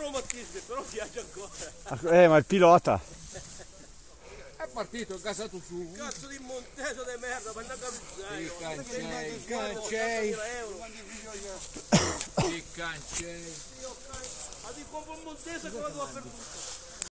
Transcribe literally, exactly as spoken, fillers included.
romantismo, però viaggia ancora. Eh, ma il pilota. È partito, è casato su. Cazzo di monteso di merda, ma non capizzai. Che cancei. Che cancei. Ma ti compro un monteso che vado a per tutto.